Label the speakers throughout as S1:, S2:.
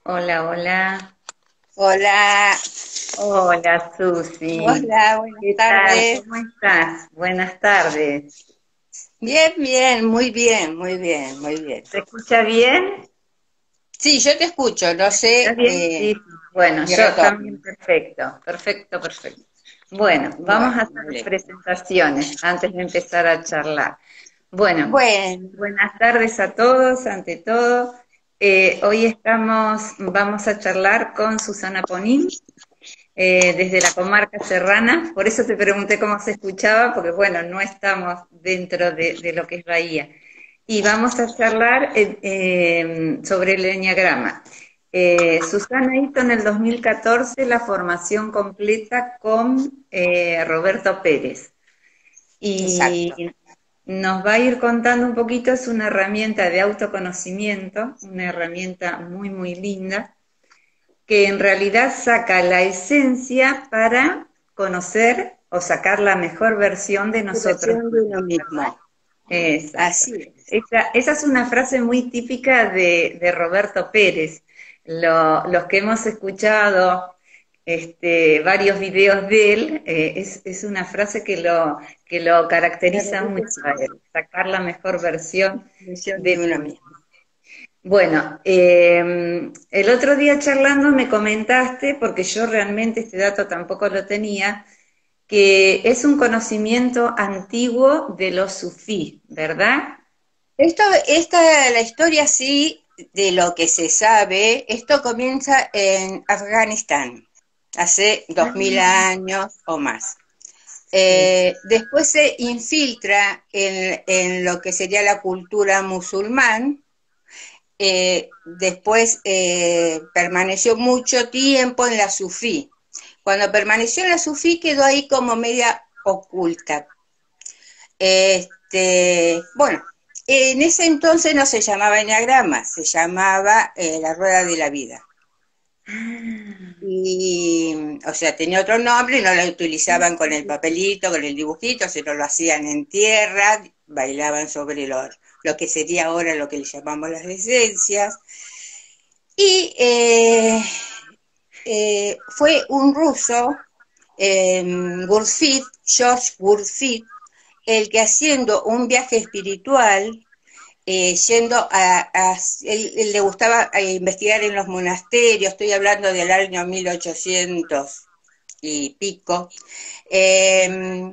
S1: Hola, hola.
S2: Hola,
S1: Hola, Susi.
S2: hola, buenas
S1: ¿Qué tal?
S2: tardes.
S1: ¿Cómo estás? Buenas tardes.
S2: Bien, bien, muy bien, muy bien, muy bien.
S1: ¿Se escucha bien?
S2: Sí, yo te escucho, no
S1: ¿Estás
S2: sé
S1: bien? Sí, sí. Bueno,
S2: mi
S1: yo también
S2: retorno.
S1: perfecto, perfecto, perfecto. Bueno, vamos a
S2: Bueno,
S1: hacer
S2: me
S1: las
S2: alegro.
S1: presentaciones antes de empezar a charlar. Bueno,
S2: Bueno,
S1: buenas tardes a todos, ante todo. Hoy vamos a charlar con Susana Ponín, desde la comarca serrana, por eso te pregunté cómo se escuchaba, porque bueno, no estamos dentro de lo que es Bahía. Y vamos a charlar sobre el enneagrama. Susana hizo en el 2014 la formación completa con Roberto Pérez y
S2: exacto.
S1: nos va a ir contando un poquito, es una herramienta de autoconocimiento, una herramienta muy, muy linda que en realidad saca la esencia para conocer o sacar la mejor versión de nosotros
S2: Versión de uno
S1: mismos, ¿verdad?
S2: mismo.
S1: Exacto.
S2: Así es.
S1: Esa es una frase muy típica de Roberto Pérez. Los que hemos escuchado varios videos de él, es una frase que lo
S2: Me
S1: caracteriza
S2: repite
S1: mucho a él,
S2: siempre.
S1: sacar la mejor versión
S2: Versión
S1: de
S2: de uno
S1: uno.
S2: mismo.
S1: Bueno, el otro día charlando me comentaste, porque yo realmente este dato tampoco lo tenía, que es un conocimiento antiguo de los sufí, ¿verdad?
S2: La historia sí, de lo que se sabe, esto comienza en Afganistán, hace 2000 años o más.
S1: Sí.
S2: Después se infiltra en lo que sería la cultura musulmán. Después permaneció mucho tiempo en la sufí. Cuando permaneció en la sufí quedó ahí como media oculta. Bueno, en ese entonces no se llamaba enneagrama, se llamaba la rueda de la vida.
S1: Ah,
S2: Y, o sea, tenía otro nombre, no lo
S1: sí,
S2: utilizaban con el
S1: sí.
S2: papelito, con el dibujito, sino lo hacían en tierra, bailaban sobre lo que sería ahora lo que le llamamos las esencias. Y fue un ruso, George Gurdjieff, el que haciendo un viaje espiritual, yendo él le gustaba investigar en los monasterios, estoy hablando del año 1800 y pico, eh,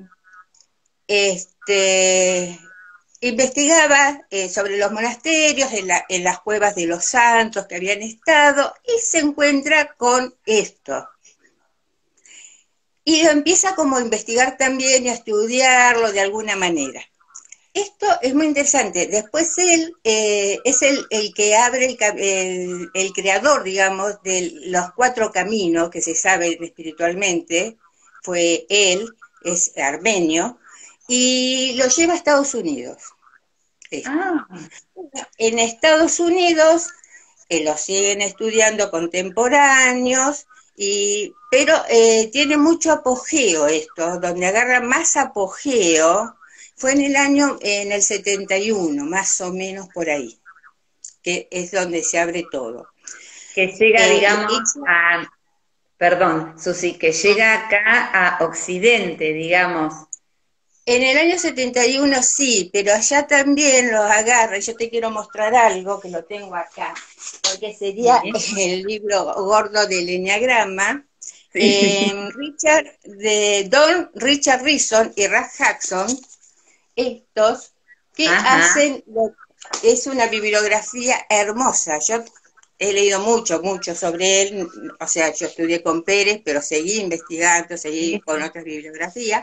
S2: investigaba sobre los monasterios, en las cuevas de los santos que habían estado, y se encuentra con esto. Y lo empieza como a investigar también y a estudiarlo de alguna manera. Esto es muy interesante. Después él es el que abre el creador, digamos, de los cuatro caminos que se saben espiritualmente. Fue él, es armenio, y lo lleva a Estados Unidos. Esto.
S1: Ah,
S2: En Estados Unidos lo siguen estudiando contemporáneos, pero tiene mucho apogeo esto, donde agarra más apogeo, fue en el 71, más o menos por ahí, que es donde se abre todo.
S1: que llega, digamos,
S2: Ella
S1: a, perdón, Susi, que llega acá a Occidente, digamos.
S2: En el año 71 sí, pero allá también los agarra. Yo te quiero mostrar algo que lo tengo acá, porque sería
S1: Sí,
S2: el libro gordo del Enneagrama.
S1: sí.
S2: Don Richard Rison y Ralph Jackson, estos que
S1: Ajá.
S2: es una bibliografía hermosa. Yo he leído mucho, mucho sobre él, o sea, yo estudié con Pérez, pero seguí investigando, seguí
S1: Sí,
S2: con
S1: sí.
S2: otras bibliografías.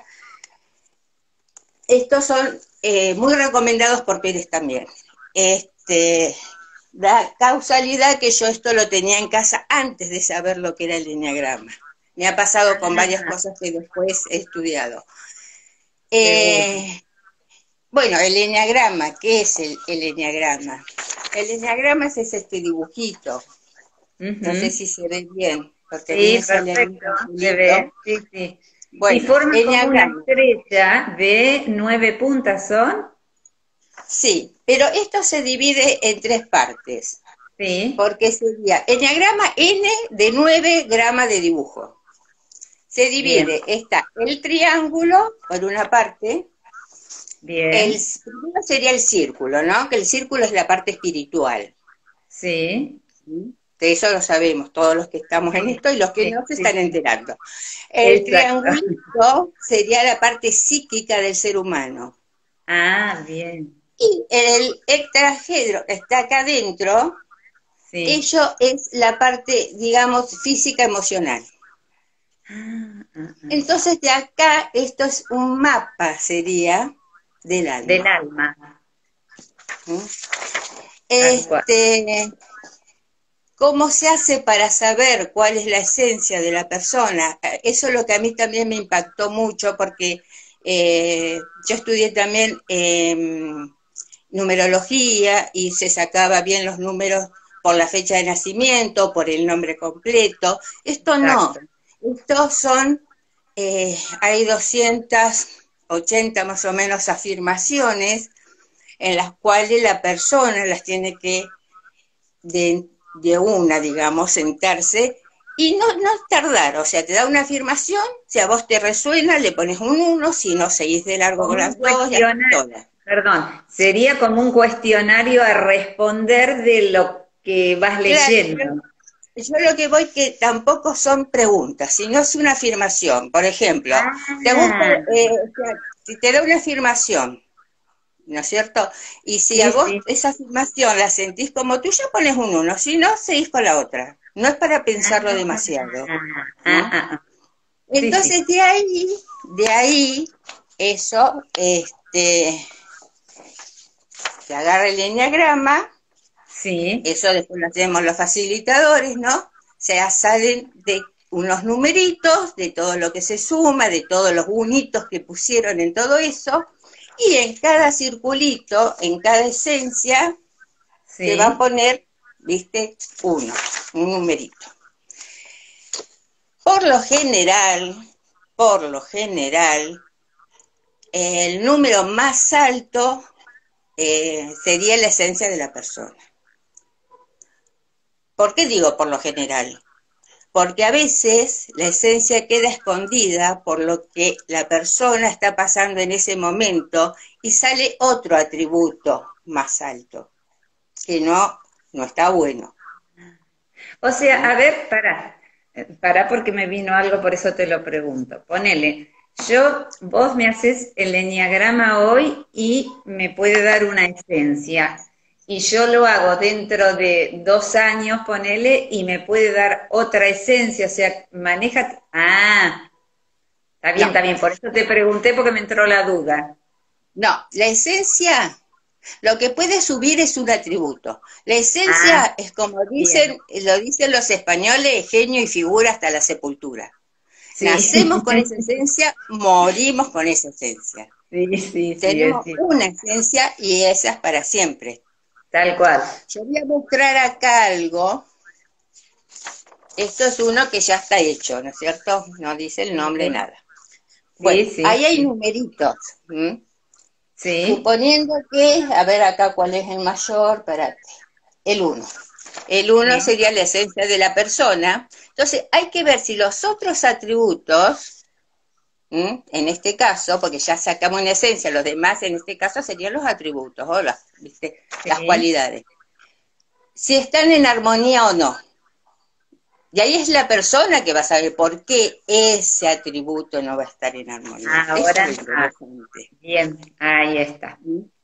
S2: Estos son muy recomendados por Pérez también. Da causalidad que yo esto lo tenía en casa antes de saber lo que era el enneagrama. Me ha pasado con varias
S1: Ah,
S2: cosas que después he estudiado.
S1: seguro.
S2: Eh, bueno, el enneagrama, ¿qué es el enneagrama? El enneagrama es este dibujito. No sé
S1: Ujú.
S2: si se ve bien, porque a mí me
S1: Sí,
S2: sale ahí un
S1: perfecto, se
S2: cartelito.
S1: ve, sí, sí. Y
S2: Bueno,
S1: forma como una
S2: enneagrama.
S1: estrella de 9 puntas, ¿son?
S2: Sí, pero esto se divide en tres partes.
S1: Sí,
S2: porque sería enneagrama N de 9 gramas de dibujo. Se
S1: bien,
S2: divide, está el triángulo por una parte,
S1: bien,
S2: primero sería el círculo, ¿no? Que el círculo es la parte espiritual.
S1: sí,
S2: De eso lo sabemos, todos los que estamos en
S1: sí,
S2: esto y los que
S1: sí,
S2: no se
S1: sí,
S2: están
S1: sí,
S2: enterando. El
S1: exacto.
S2: triangulito sería la parte psíquica del ser humano.
S1: Ah, bien,
S2: Y el hectahedro que está acá adentro,
S1: sí.
S2: ello es la parte, digamos, física emocional.
S1: Ah, ah, ah.
S2: Entonces de acá, esto es un mapa, sería, del
S1: Del
S2: alma.
S1: alma,
S2: ¿Mm?
S1: tal cual.
S2: Este, ¿Cómo se hace para saber cuál es la esencia de la persona? Eso es lo que a mí también me impactó mucho porque yo estudié también numerología y se sacaba bien los números por la fecha de nacimiento, por el nombre completo. Esto no,
S1: Exacto.
S2: estos son, hay 280 más o menos afirmaciones en las cuales la persona las tiene que de una, digamos, sentarse y no tardar, o sea, te da una afirmación, si a vos te resuena, le pones un uno, si no, seguís de largo con
S1: Como un
S2: las dos y así
S1: cuestionario,
S2: todas.
S1: perdón, sería como un cuestionario a responder de lo que vas
S2: Claro,
S1: leyendo.
S2: yo lo que voy que tampoco son preguntas, sino es una afirmación. Por ejemplo, te gusta,
S1: Ah,
S2: o sea, si te da una afirmación, ¿no es cierto? Y si a
S1: sí,
S2: vos
S1: sí.
S2: esa afirmación la sentís como tuya, pones un uno, si no, seguís con la otra. No es para pensarlo
S1: Ah,
S2: demasiado,
S1: ah,
S2: ¿no?
S1: ah, ah. Sí, sí,
S2: Entonces de ahí, eso, se agarra el enneagrama,
S1: sí,
S2: eso después lo hacemos los facilitadores, ¿no? Se salen de unos numeritos, de todo lo que se suma, de todos los unitos que pusieron en todo eso, y en cada circulito, en cada esencia, se va a
S1: sí.
S2: poner, viste, un numerito. Por lo general, por lo general, el número más alto sería la esencia de la persona. ¿Por qué digo por lo general? Porque a veces la esencia queda escondida por lo que la persona está pasando en ese momento y sale otro atributo más alto, que no está bueno.
S1: O sea,
S2: ¿Mm?
S1: a ver, para porque me vino algo, por eso te lo pregunto. Ponele, vos me haces el enneagrama hoy y me puede dar una esencia. Y yo lo hago dentro de 2 años, ponele, y me puede dar otra esencia. O sea, maneja. Ah,
S2: No,
S1: está bien. Por eso te pregunté porque me entró la duda.
S2: no, la esencia, lo que puede subir es un atributo. La
S1: Ah,
S2: esencia es como
S1: bien.
S2: lo dicen los españoles, genio y figura hasta la sepultura.
S1: Sí.
S2: Nacemos con esa esencia, morimos con esa esencia.
S1: Sí, sí, sí, es
S2: Tenemos
S1: cierto.
S2: una esencia y esa es para siempre.
S1: Tal cual.
S2: Yo voy a mostrar acá algo. Esto es uno que ya está hecho, ¿no es cierto? No dice el nombre,
S1: Sí,
S2: nada.
S1: sí,
S2: Bueno,
S1: sí,
S2: ahí hay
S1: sí.
S2: numeritos. ¿M?
S1: Sí,
S2: Suponiendo que, a ver acá cuál es el mayor, espérate, el uno. El uno
S1: sí.
S2: sería la esencia de la persona. Entonces, hay que ver si los otros atributos, en este caso, porque ya sacamos una esencia, los demás en este caso serían los atributos, o las
S1: Sí.
S2: cualidades, si están en armonía o no. Y ahí es la persona que va a saber por qué ese atributo no va a estar en armonía. Eso es lo
S1: Ahora,
S2: interesante.
S1: bien, ahí está.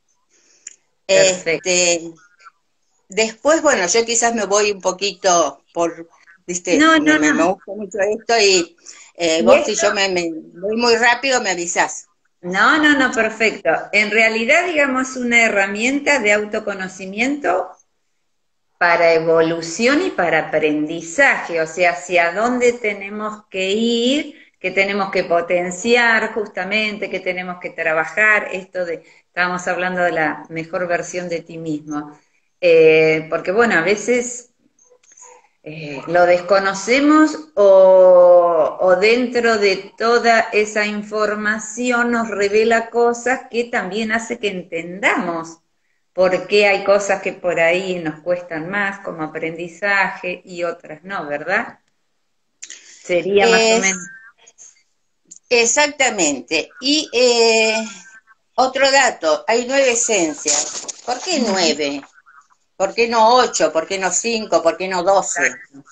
S1: Perfecto.
S2: Este, Después, bueno, yo quizás me voy un poquito viste,
S1: No,
S2: me,
S1: no,
S2: me, me
S1: no.
S2: gusta mucho esto y
S1: Y
S2: vos si
S1: esto,
S2: yo me voy muy rápido me avisás.
S1: no, no, no, perfecto. En realidad, digamos, una herramienta de autoconocimiento para evolución y para aprendizaje, o sea, hacia dónde tenemos que ir, que tenemos que potenciar justamente, que tenemos que trabajar, estábamos hablando de la mejor versión de ti mismo. Porque bueno, a veces lo desconocemos o dentro de toda esa información nos revela cosas que también hace que entendamos por qué hay cosas que por ahí nos cuestan más como aprendizaje y otras no, ¿verdad? Sería más o menos.
S2: Es exactamente. Y otro dato, hay 9 esencias. ¿Por qué 9? ¿Por qué no 8? ¿Por qué no 5? ¿Por qué no 12?
S1: Exacto.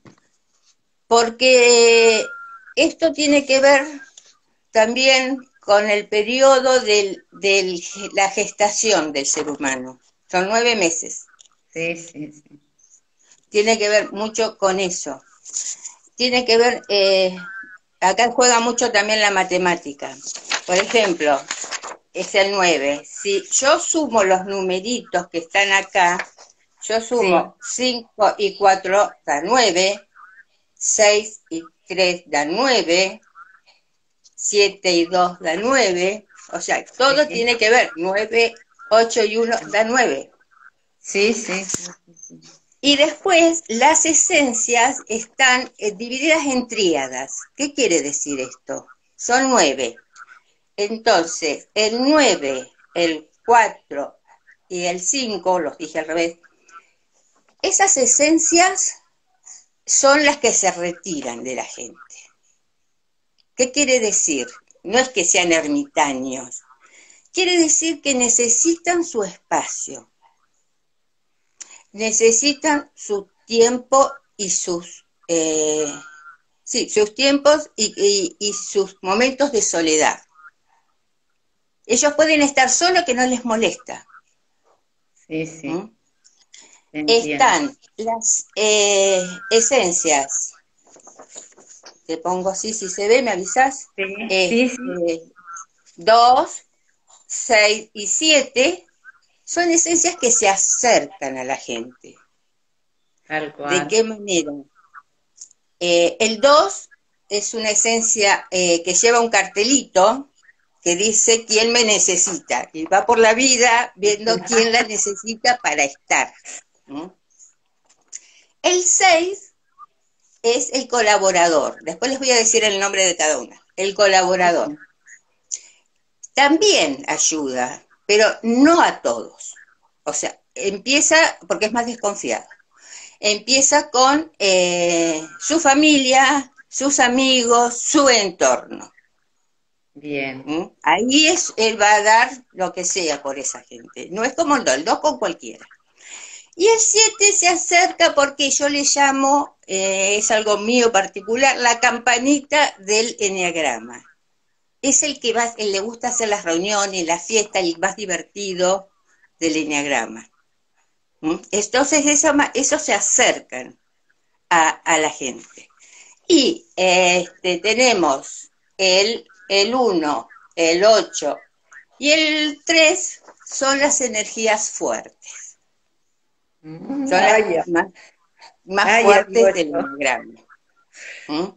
S2: Porque esto tiene que ver también con el periodo de la gestación del ser humano. Son 9 meses.
S1: Sí, sí, sí.
S2: Tiene que ver mucho con eso. Tiene que ver, acá juega mucho también la matemática. Por ejemplo, es el 9. Si yo sumo los numeritos que están acá, yo
S1: Sí,
S2: sumo 5 y 4 da 9, 6 y 3 da 9, 7 y 2 da 9, o sea, todo
S1: sí,
S2: tiene que ver, 9, 8 y 1 da 9.
S1: sí, sí, sí, sí, sí.
S2: Y después las esencias están divididas en tríadas. ¿Qué quiere decir esto? Son 9. Entonces, el 9, el 4 y el 5, los dije al revés, esas esencias son las que se retiran de la gente. ¿Qué quiere decir? No es que sean ermitaños, quiere decir que necesitan su espacio, necesitan su tiempo y sus tiempos y sus momentos de soledad. Ellos pueden estar solos que no les molesta.
S1: Sí, sí,
S2: ¿Mm?
S1: entiendo.
S2: Están las esencias, te pongo así, si se ve, me avisás,
S1: Sí, sí, sí,
S2: 2, 6 y 7 son esencias que se acercan a la gente.
S1: tal
S2: ¿De
S1: cual.
S2: qué manera? El 2 es una esencia que lleva un cartelito que dice quién me necesita y va por la vida viendo quién la necesita para estar. ¿Mm? El 6 es el colaborador. Después les voy a decir el nombre de cada una. El colaborador. También ayuda, pero no a todos. O sea, empieza porque es más desconfiado. Empieza con su familia, sus amigos, su entorno.
S1: Bien,
S2: ¿Mm? Ahí él va a dar lo que sea por esa gente. No es como el 2 con cualquiera. Y el 7 se acerca porque yo le llamo, es algo mío particular, la campanita del eneagrama. Es el que le gusta hacer las reuniones, la fiesta, el más divertido del eneagrama. ¿Mm? Entonces eso se acercan a la gente. Y tenemos el 1, el 8 y el 3 son las energías fuertes. Son las
S1: ay,
S2: más
S1: ay, el
S2: fuertes del
S1: 8.
S2: enneagrama. ¿Mm?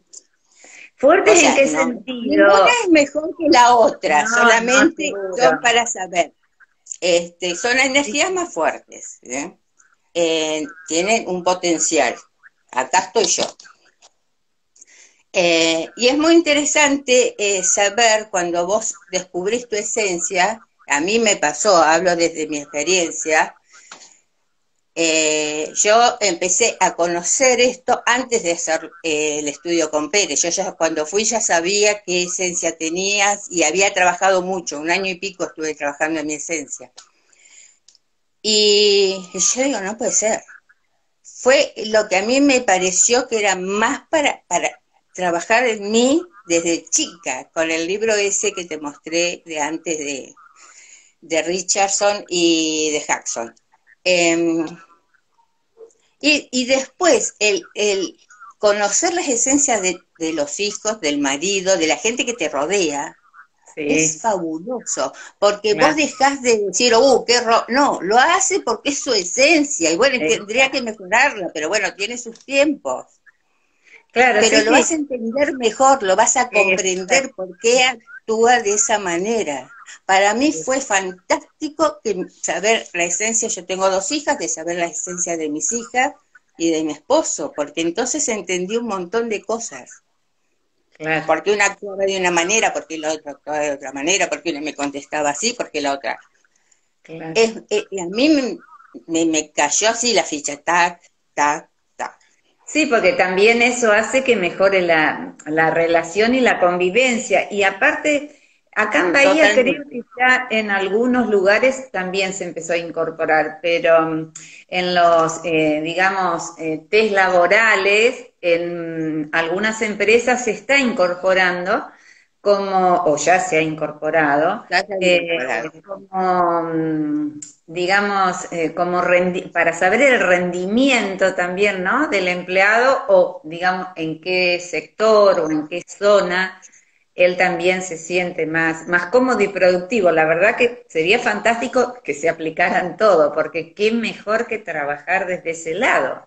S2: O
S1: ¿Fuertes en
S2: sea,
S1: qué
S2: no, ninguna
S1: sentido?
S2: es mejor que la otra,
S1: No, no,
S2: solamente son
S1: seguro.
S2: para saber. Son las
S1: Sí,
S2: energías
S1: sí.
S2: más fuertes. Tienen un potencial. Acá estoy yo. Y es muy interesante saber cuando vos descubrís tu esencia, a mí me pasó, hablo desde mi experiencia, yo empecé a conocer esto antes de hacer el estudio con Pérez. Yo ya cuando fui ya sabía qué esencia tenías y había trabajado mucho, 1 año y pico estuve trabajando en mi esencia. Y yo digo, no puede ser. Fue lo que a mí me pareció que era más para trabajar en mí desde chica, con el libro ese que te mostré de antes de Richardson y de Jackson. Eh, y después, el conocer las esencias de los hijos, del marido, de la gente que te rodea, es
S1: Sí,
S2: fabuloso, porque vos
S1: claro,
S2: dejás de decir, no, lo hace porque es su esencia, y bueno, tendría que
S1: exacto.
S2: mejorarla, pero bueno, tiene sus tiempos,
S1: Claro,
S2: pero
S1: sí,
S2: lo
S1: sí,
S2: vas a entender mejor, lo vas a comprender
S1: exacto.
S2: por qué actúa de esa manera. Para mí fue fantástico saber la esencia, yo tengo 2 hijas, de saber la esencia de mis hijas y de mi esposo, porque entonces entendí un montón de cosas.
S1: Claro,
S2: Porque una actuaba de una manera, porque la otra actuaba de otra manera, porque una me contestaba así, porque la otra.
S1: claro.
S2: Y a mí me cayó así la ficha, tac, tac, tac.
S1: Sí, porque también eso hace que mejore la relación y la convivencia. Y aparte, acá en Bahía creo
S2: Totalmente.
S1: que ya en algunos lugares también se empezó a incorporar, pero en los, digamos, test laborales, en algunas empresas se está incorporando como, o ya se ha incorporado,
S2: Ya se ha incorporado.
S1: como, digamos, como para saber el rendimiento también, ¿no? Del empleado o, digamos, en qué sector o en qué zona él también se siente más cómodo y productivo. La verdad que sería fantástico que se aplicaran todo, porque qué mejor que trabajar desde ese lado.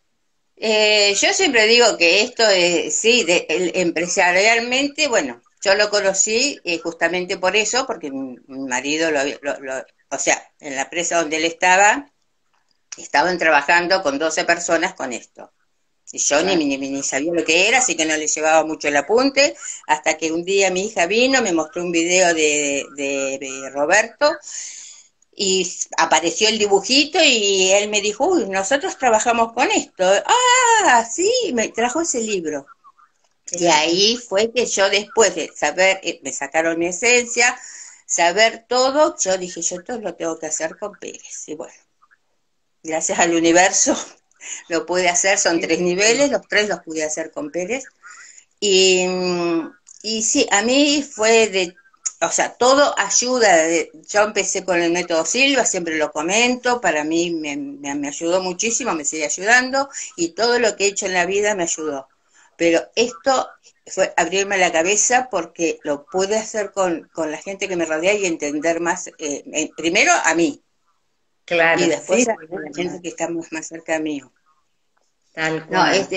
S2: Yo siempre digo que esto es, sí, empresarialmente, bueno, yo lo conocí justamente por eso, porque mi marido o sea, en la empresa donde él estaba, estaban trabajando con 12 personas con esto. Y yo
S1: Claro.
S2: ni sabía lo que era, así que no le llevaba mucho el apunte, hasta que un día mi hija vino, me mostró un video de Roberto, y apareció el dibujito y él me dijo, uy, nosotros trabajamos con esto. Ah, sí, me trajo ese libro. Y
S1: Claro.
S2: ahí fue que yo después de saber, me sacaron mi esencia, saber todo, yo dije, yo todo lo tengo que hacer con Pérez. Y bueno, gracias al universo lo pude hacer, son
S1: Sí,
S2: 3 niveles, los 3 los pude hacer con Pérez. Y, y sí, a mí fue o sea, todo ayuda. Yo empecé con el método Silva, siempre lo comento, para mí me ayudó muchísimo, me sigue ayudando, y todo lo que he hecho en la vida me ayudó. Pero esto fue abrirme la cabeza porque lo pude hacer con la gente que me rodea y entender más, primero a mí, y
S1: claro, sí,
S2: después a
S1: sí,
S2: la gente que está más cerca mío.
S1: tal
S2: No,
S1: cual.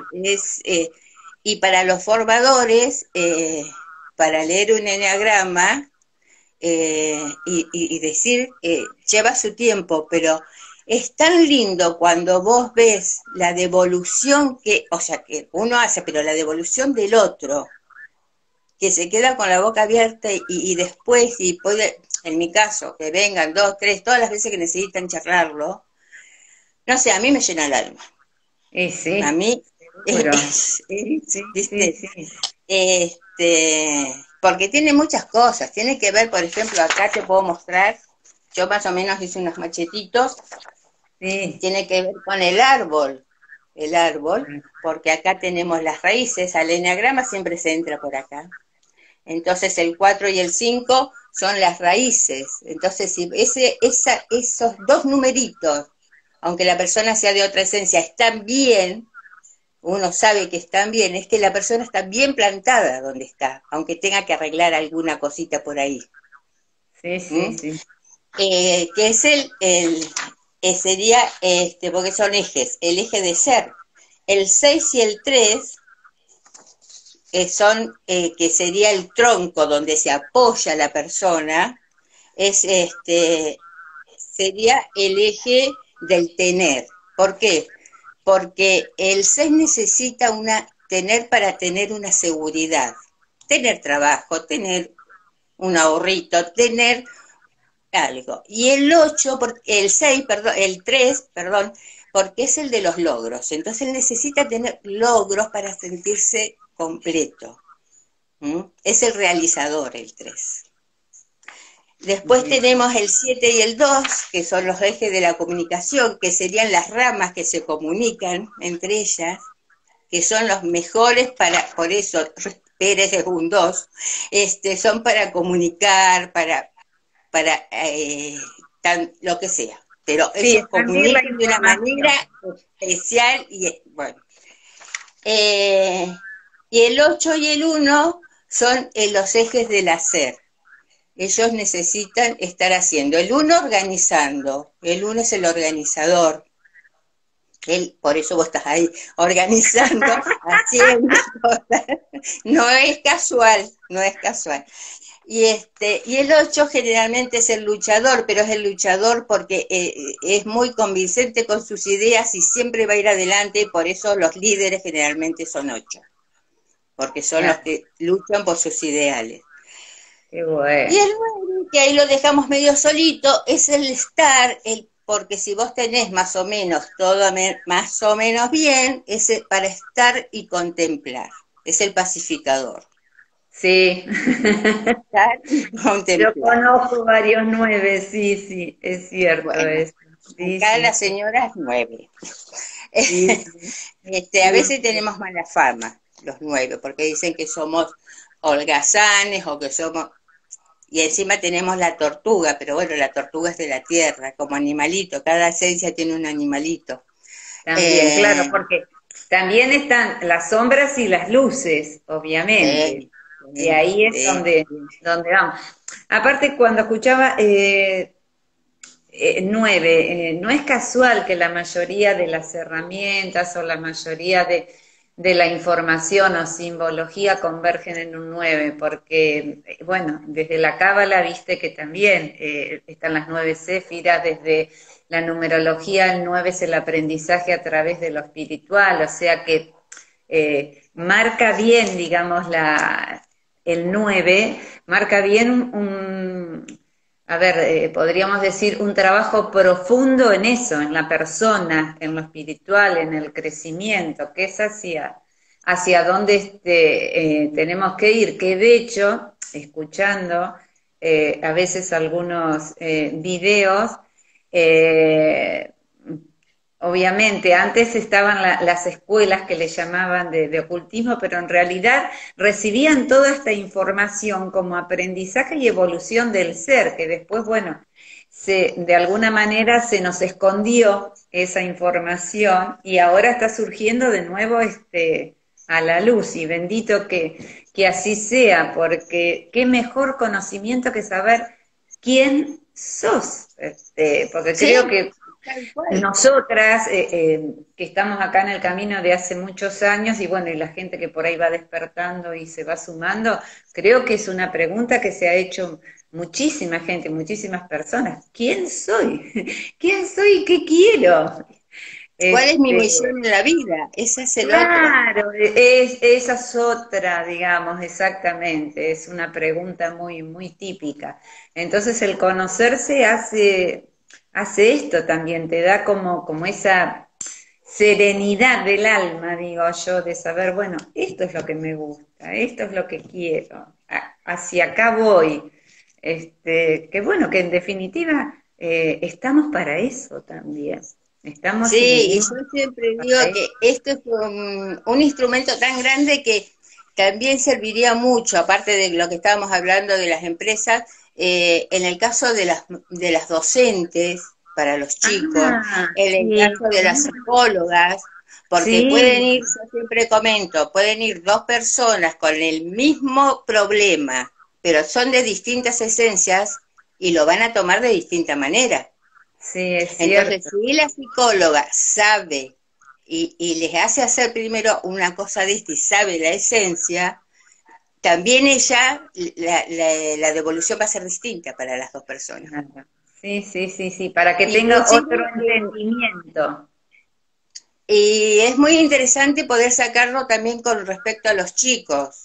S2: y para los formadores, para leer un enneagrama y decir, lleva su tiempo, pero es tan lindo cuando vos ves la devolución que, o sea, que uno hace, pero la devolución del otro, que se queda con la boca abierta y después, y puede, en mi caso, que vengan 2, 3, todas las veces que necesitan charlarlo, no sé, a mí me llena el alma.
S1: Y
S2: A
S1: sí,
S2: mí,
S1: seguro. Sí, sí,
S2: ¿viste?
S1: sí.
S2: Porque tiene muchas cosas. Tiene que ver, por ejemplo, acá te puedo mostrar, yo más o menos hice unos machetitos,
S1: Sí,
S2: tiene que ver con el árbol, porque acá tenemos las raíces, al eneagrama siempre se entra por acá. Entonces el 4 y el 5 son las raíces. Entonces, si esos dos numeritos, aunque la persona sea de otra esencia, están bien, uno sabe que están bien, es que la persona está bien plantada donde está, aunque tenga que arreglar alguna cosita por ahí.
S1: sí, sí,
S2: ¿Mm?
S1: sí.
S2: Que es sería, porque son ejes, el eje de ser. El 6 y el 3 que sería el tronco donde se apoya la persona, es sería el eje del tener. ¿Por qué? Porque el 6 necesita tener para tener una seguridad, tener trabajo, tener un ahorrito, tener algo. Y el 8 el 6 perdón, el 3 perdón, porque es el de los logros. Entonces él necesita tener logros para sentirse completo. ¿Mm? Es el realizador, el 3. Después
S1: Bien.
S2: tenemos el 7 y el 2 que son los ejes de la comunicación, que serían las ramas que se comunican entre ellas, que son los mejores por eso Pérez es un 2, son para comunicar, para lo que sea. Pero
S1: Sí,
S2: ellos
S1: expandir la
S2: comunican de una manera
S1: información.
S2: especial y bueno. Y el 8 y el 1 son los ejes del hacer. Ellos necesitan estar haciendo. El uno organizando, el uno es el organizador. Él, por eso vos estás ahí organizando, haciendo cosas. No es casual, no es casual. Y el 8 generalmente es el luchador, pero es el luchador porque es muy convincente con sus ideas y siempre va a ir adelante, y por eso los líderes generalmente son 8, porque son los
S1: Claro.
S2: que luchan por sus ideales.
S1: Qué
S2: Y
S1: bueno.
S2: el 9, que ahí lo dejamos medio solito, es el estar, porque si vos tenés más o menos todo más o menos bien, es para estar y contemplar. Es el pacificador.
S1: Sí.
S2: Estar y
S1: Yo
S2: contemplar.
S1: conozco varios 9, sí, sí, es cierto
S2: Bueno,
S1: eso. Sí,
S2: acá la
S1: sí,
S2: señora es 9.
S1: sí, sí,
S2: A
S1: sí,
S2: veces
S1: sí.
S2: tenemos mala fama, los 9, porque dicen que somos holgazanes o que somos... Y encima tenemos la tortuga, pero bueno, la tortuga es de la tierra, como animalito, cada esencia tiene un animalito.
S1: También, claro,
S2: Eh,
S1: porque también están las sombras y las luces, obviamente.
S2: sí,
S1: Y
S2: sí,
S1: ahí es
S2: sí,
S1: donde vamos. Aparte, cuando escuchaba 9, no es casual que la mayoría de las herramientas o la mayoría de la información o simbología convergen en un 9, porque, bueno, desde la Cábala viste que también están las 9 céfiras, desde la numerología el 9 es el aprendizaje a través de lo espiritual, o sea que marca bien, digamos, el 9 marca bien a ver, podríamos decir un trabajo profundo en eso, en la persona, en lo espiritual, en el crecimiento, que es hacia dónde tenemos que ir, que de hecho, escuchando a veces algunos videos, eh, obviamente, antes estaban las escuelas que le llamaban de ocultismo, pero en realidad recibían toda esta información como aprendizaje y evolución del ser, que después, bueno, de alguna manera se nos escondió esa información y ahora está surgiendo de nuevo a la luz y bendito que así sea, porque qué mejor conocimiento que saber quién sos, porque creo
S2: sí,
S1: que
S2: tal cual.
S1: nosotras, que estamos acá en el camino de hace muchos años, y bueno, y la gente que por ahí va despertando y se va sumando, creo que es una pregunta que se ha hecho muchísima gente, muchísimas personas. ¿Quién soy? ¿Quién soy y qué quiero?
S2: ¿Cuál es mi
S1: Este,
S2: misión en la vida? Ese es el otro.
S1: claro, esa es otra, digamos, exactamente, es una pregunta muy, muy típica. Entonces el conocerse hace esto también, te da como esa serenidad del alma, digo yo, de saber, bueno, esto es lo que me gusta, esto es lo que quiero, hacia acá voy. Que bueno, que en definitiva estamos para eso también, estamos y
S2: Sí, y
S1: vinimos
S2: yo siempre digo
S1: para eso.
S2: que esto es un instrumento tan grande que también serviría mucho, aparte de lo que estábamos hablando de las empresas, en el caso de las docentes para los chicos,
S1: Ah,
S2: en el
S1: sí,
S2: caso de las psicólogas, porque pueden
S1: sí,
S2: ir, yo siempre comento, pueden ir dos personas con el mismo problema, pero son de distintas esencias y lo van a tomar de distinta manera.
S1: sí, es
S2: Entonces,
S1: cierto.
S2: si la psicóloga sabe y les hace hacer primero una cosa de esta y sabe la esencia, también ella, la devolución va a ser distinta para las dos personas.
S1: Claro. Sí, sí, sí, sí, para que tenga
S2: Inclusive,
S1: otro entendimiento.
S2: y es muy interesante poder sacarlo también con respecto a los chicos.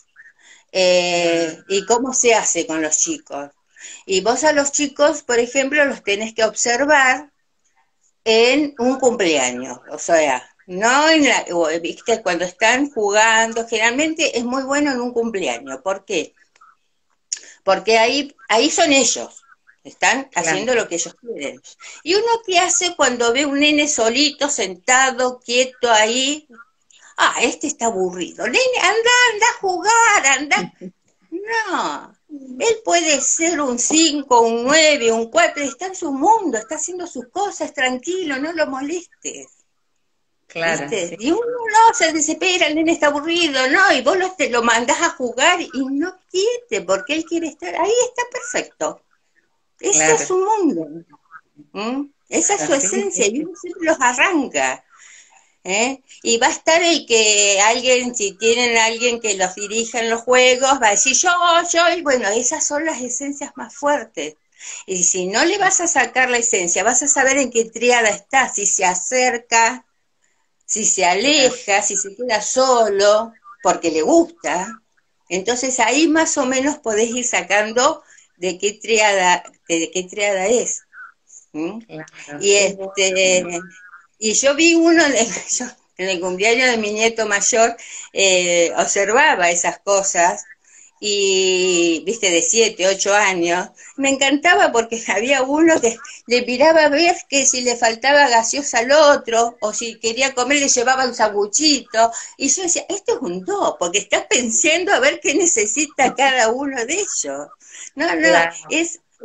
S1: Mm.
S2: Y cómo se hace con los chicos. Y vos a los chicos, por ejemplo, los tenés que observar en un cumpleaños, o sea, no en la, viste, cuando están jugando, generalmente es muy bueno en un cumpleaños. ¿Por qué? Porque ahí son ellos, están
S1: Claro.
S2: haciendo lo que ellos quieren. ¿Y uno qué hace cuando ve un nene solito, sentado, quieto ahí? Ah, este está aburrido. Nene, anda a jugar, anda. No, él puede ser un 5, un 9, un 4, está en su mundo, está haciendo sus cosas, tranquilo, no lo molestes,
S1: Claro,
S2: ¿viste?
S1: sí,
S2: Y uno no se desespera, el nene está aburrido, no, y vos te lo mandás a jugar y no quiere, porque él quiere estar, ahí está perfecto, ese es
S1: claro.
S2: su mundo, ¿m? Esa es su
S1: Sí,
S2: esencia,
S1: sí,
S2: y
S1: sí.
S2: uno siempre los arranca. ¿Eh? Y va a estar el que alguien, si tienen a alguien que los dirija en los juegos, va a decir yo, y bueno, esas son las esencias más fuertes. Y si no le vas a sacar la esencia, vas a saber en qué triada está, si se acerca, si se
S1: Claro.
S2: aleja, si se queda solo, porque le gusta, Entonces ahí más o menos podés ir sacando de qué triada es. ¿Mm?
S1: Claro,
S2: Y
S1: qué bueno.
S2: y yo vi uno yo, en el cumpleaños de mi nieto mayor, observaba esas cosas y, viste, de 7, 8 años, me encantaba porque había uno que le miraba a ver que si le faltaba gaseosa al otro, o si quería comer le llevaba un sanguchito, y yo decía, esto es un do, porque estás pensando a ver qué necesita cada uno de ellos. No, no,
S1: Claro,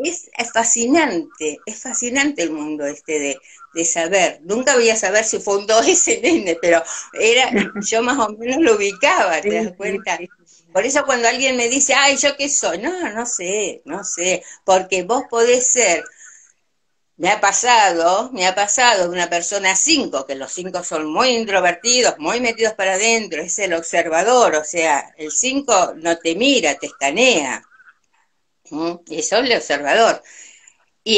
S2: es fascinante el mundo de saber. Nunca voy a saber si fue un do ese nene, pero yo más o menos lo ubicaba, ¿te das
S1: sí, sí,
S2: cuenta?
S1: sí.
S2: Por eso cuando alguien me dice, ay, ¿yo qué soy? No, no sé, no sé, porque vos podés ser, me ha pasado de una persona 5, que los 5 son muy introvertidos, muy metidos para adentro, es el observador, o sea, el 5 no te mira, te escanea, y eso es el observador. Y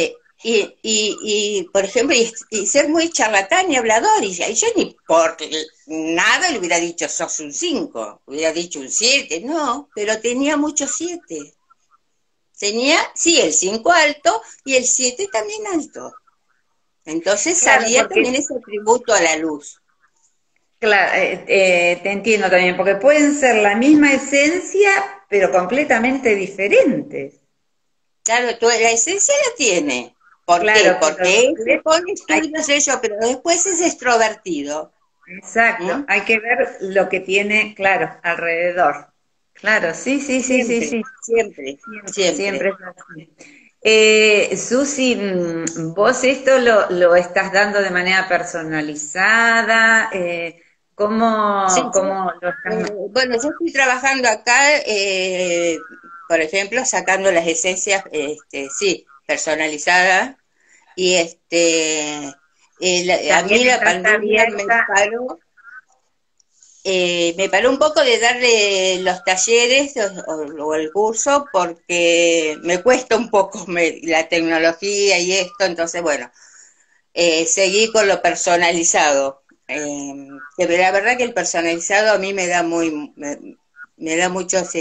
S2: por ejemplo, y ser muy charlatán y hablador, y yo ni por nada le hubiera dicho sos un 5, hubiera dicho un 7, no, pero tenía muchos 7. Tenía, sí, el 5 alto y el 7 también alto. Entonces
S1: Claro,
S2: sabía también
S1: porque,
S2: ese tributo a la luz.
S1: claro, te entiendo también, porque pueden ser la misma esencia, pero completamente diferentes.
S2: Claro, la esencia la tiene. ¿Por qué?
S1: Claro, pero
S2: Porque él se
S1: después
S2: pone
S1: hay,
S2: estudios de ello, pero después es extrovertido.
S1: exacto,
S2: ¿Mm?
S1: hay que ver lo que tiene, claro, alrededor. Claro, sí, sí, sí, sí,
S2: Siempre,
S1: sí,
S2: siempre,
S1: siempre,
S2: siempre.
S1: siempre es así. Susi, vos esto lo estás dando de manera personalizada,
S2: Sí,
S1: cómo lo estás?
S2: bueno, yo estoy trabajando acá, por ejemplo, sacando las esencias, sí, personalizadas, y a mí
S1: También
S2: la
S1: estás
S2: pandemia
S1: abierta.
S2: me paró un poco de darle los talleres o el curso porque me cuesta un poco la tecnología y esto, entonces, bueno, seguí con lo personalizado. Pero la verdad que el personalizado a mí me da muchos,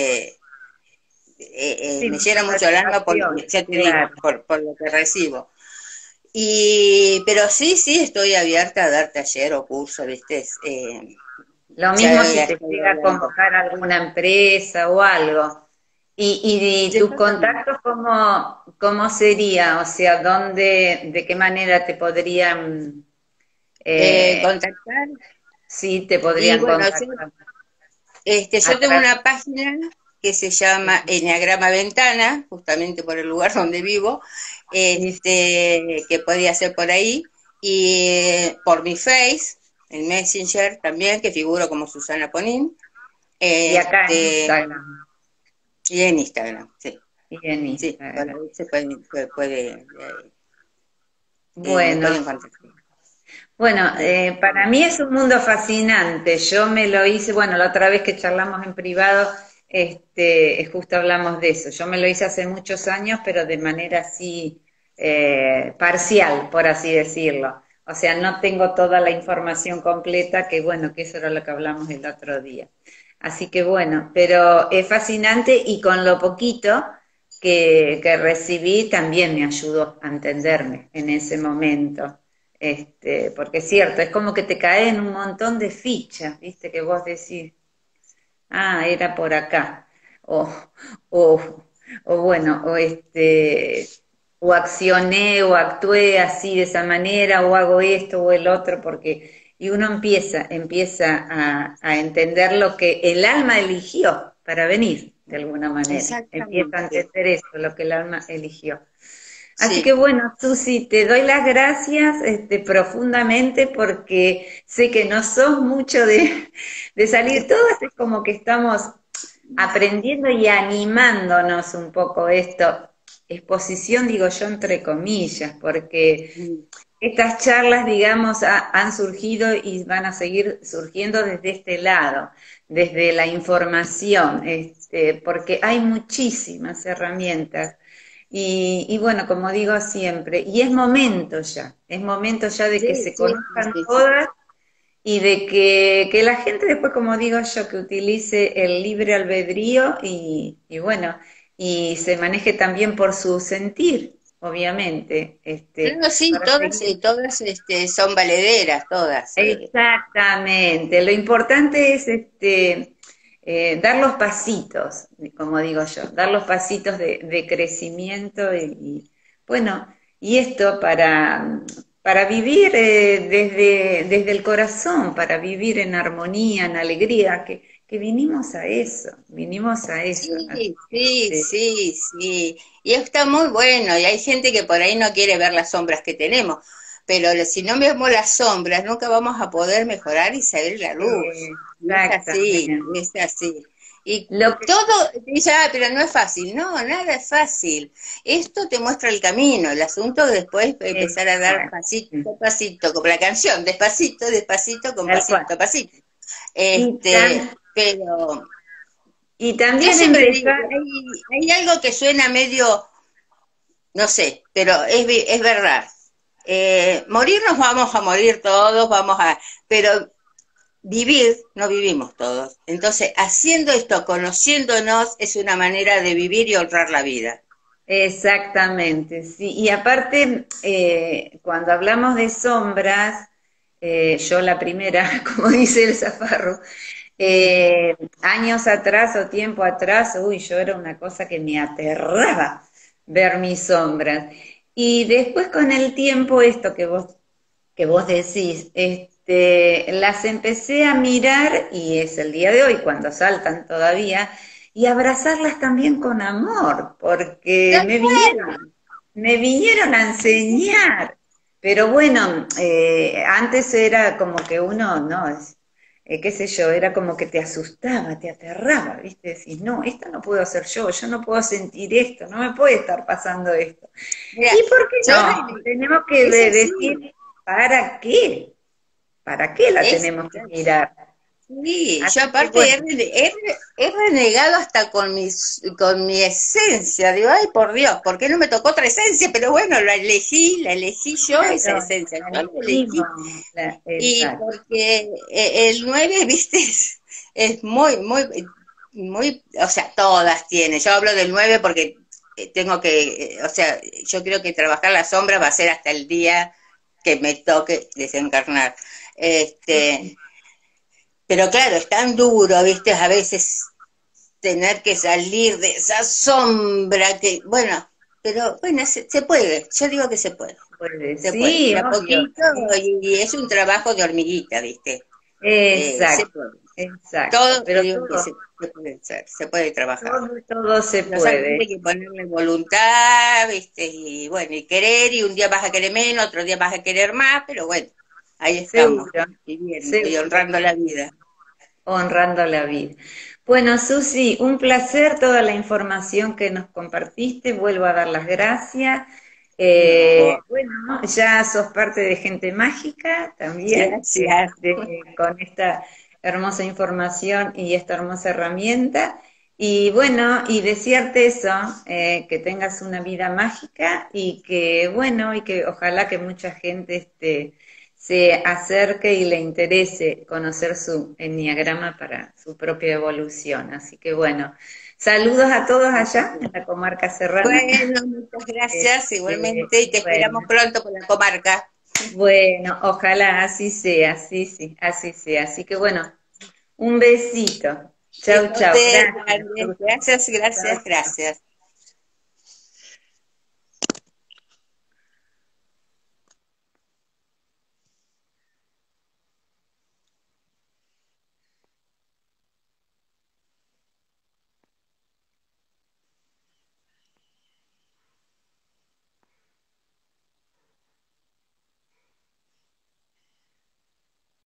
S1: Sí,
S2: me
S1: mucha
S2: llena mucho el alma por,
S1: satisfacción,
S2: ya te digo,
S1: claro.
S2: por lo que recibo. Pero sí, sí, estoy abierta a dar taller o curso, ¿viste?
S1: Lo mismo si
S2: Ya
S1: te
S2: estoy
S1: llega a
S2: hablando.
S1: convocar alguna empresa o algo. Y tus
S2: Exactamente.
S1: contactos, cómo sería? O sea, de qué manera te podrían, eh,
S2: Contactar.
S1: sí, te
S2: Y
S1: podrían
S2: bueno,
S1: contactar? A
S2: yo tengo
S1: través,
S2: una página que se llama Enneagrama Ventana, justamente por el lugar donde vivo,
S1: sí, sí.
S2: que podía ser por ahí, y por mi Face, el Messenger también, que figuro como Susana Ponín,
S1: Y acá en
S2: este,
S1: Instagram.
S2: y en Instagram, sí,
S1: Y en
S2: sí, por
S1: Instagram.
S2: ahí se puede, me
S1: Bueno,
S2: pueden contactar.
S1: bueno, para
S2: Este,
S1: mí es un mundo fascinante. Yo me lo hice, bueno, la otra vez que charlamos en privado, justo hablamos de eso. Yo me lo hice hace muchos años, pero de manera así parcial, por así decirlo. O sea, no tengo toda la información completa, que bueno, que eso era lo que hablamos el otro día. Así que bueno, pero es fascinante y con lo poquito que recibí también me ayudó a entenderme en ese momento. Porque es cierto, es como que te caen un montón de fichas, ¿viste? Que vos decís, ah, era por acá. O, o, o bueno, o accioné o actué así de esa manera, o hago esto o el otro, y uno empieza a entender lo que el alma eligió para venir, de alguna manera. Empieza a
S2: exactamente,
S1: entender eso, lo que el alma eligió. Así que
S2: sí.
S1: bueno, Susi, te doy las gracias profundamente porque sé que no sos mucho de salir todas, es como que estamos aprendiendo y animándonos un poco esto. Exposición, digo yo, entre comillas, porque estas charlas, digamos, han surgido y van a seguir surgiendo desde este lado, desde la información, porque hay muchísimas herramientas. Y bueno, como digo siempre, y es momento ya de que
S2: Sí,
S1: se
S2: sí,
S1: conozcan
S2: sí, sí.
S1: todas y de que la gente después, como digo yo, que utilice el libre albedrío y bueno, y se maneje también por su sentir, obviamente,
S2: No, sí,
S1: para
S2: todas,
S1: seguir.
S2: todas son valederas, todas.
S1: Exactamente. Lo importante es dar los pasitos, como digo yo, dar los pasitos de crecimiento bueno, y esto para vivir desde el corazón, para vivir en armonía, en alegría, que vinimos a eso.
S2: Sí, sí, sí, sí. Y está muy bueno, y hay gente que por ahí no quiere ver las sombras que tenemos, pero si no vemos las sombras, nunca vamos a poder mejorar y salir la luz. Y es así,
S1: Exactamente.
S2: es así. Y
S1: Lo que,
S2: todo, dice, ah, pero no es fácil. No, nada es fácil. Esto te muestra el camino. El asunto es después empezar a dar pasito
S1: exacto,
S2: a pasito, como la canción, despacito, despacito, con
S1: tal cual.
S2: pasito a pasito.
S1: Y, tam-
S2: Pero
S1: y
S2: yo
S1: también
S2: siempre digo,
S1: empezar,
S2: hay algo que suena medio, no sé, pero es verdad. Morir nos vamos a morir todos, pero vivir no vivimos todos. Entonces, haciendo esto, conociéndonos, es una manera de vivir y honrar la vida.
S1: exactamente, sí. Y aparte, cuando hablamos de sombras, yo la primera, como dice el Zafarro, años atrás o tiempo atrás, uy, yo era una cosa que me aterraba ver mis sombras. Y después con el tiempo, esto que vos decís, las empecé a mirar y es el día de hoy cuando saltan todavía y abrazarlas también con amor, porque me vinieron a enseñar. Pero bueno, antes era como que uno, no, qué sé yo, era como que te asustaba, te aterraba, ¿viste? Decís, no, esto no puedo hacer yo no puedo sentir esto, no me puede estar pasando esto.
S2: Mira,
S1: ¿Y por qué
S2: yo,
S1: no? Tenemos que
S2: es así.
S1: decir, ¿para qué? ¿Para qué la
S2: Es,
S1: tenemos que mirar?
S2: sí, yo
S1: Así que
S2: aparte
S1: bueno,
S2: he renegado hasta con mi esencia. Digo, ay, por Dios, ¿por qué no me tocó otra esencia? Pero bueno, la elegí yo esa
S1: claro,
S2: esencia,
S1: la
S2: yo la elegí.
S1: elegimos,
S2: Y
S1: exacto.
S2: porque el 9 viste, es muy, muy, muy, o sea, todas tienen. Yo hablo del 9 porque tengo que, o sea, yo creo que trabajar la sombra va a ser hasta el día que me toque desencarnar. Este, pero claro, es tan duro, viste, a veces tener que salir de esa sombra que, bueno, pero bueno, se puede, yo digo que
S1: Puede,
S2: se puede,
S1: sí,
S2: de a
S1: obvio,
S2: poquito
S1: sí.
S2: y es un trabajo de hormiguita, viste. Se
S1: Exacto,
S2: puede.
S1: exacto,
S2: Todo, te
S1: pero
S2: digo que se puede hacer, se puede trabajar.
S1: todo se
S2: No solamente
S1: puede.
S2: hay que ponerle voluntad, ¿viste? Y bueno, y querer, y un día vas a querer menos, otro día vas a querer más, pero bueno, ahí estamos,
S1: Seguro,
S2: viviendo y
S1: seguro,
S2: honrando la vida.
S1: honrando la vida. Bueno, Susi, un placer toda la información que nos compartiste. Vuelvo a dar las gracias.
S2: No,
S1: Bueno, ya sos parte de Gente Mágica también,
S2: gracias.
S1: con esta hermosa información y esta hermosa herramienta. Y bueno, y desearte eso, que tengas una vida mágica y que, bueno, y que ojalá que mucha gente se acerque y le interese conocer su enneagrama para su propia evolución. Así que bueno, saludos a todos allá en la comarca serrana.
S2: Bueno, muchas gracias igualmente y te esperamos
S1: Bueno,
S2: pronto por la comarca.
S1: bueno, ojalá así sea, sí, sí, así sea. Así que bueno, un besito. Chau, chau.
S2: Besote
S1: Gracias,
S2: grande.
S1: Susi.
S2: Gracias,
S1: Chau,
S2: gracias,
S1: chau.
S2: gracias.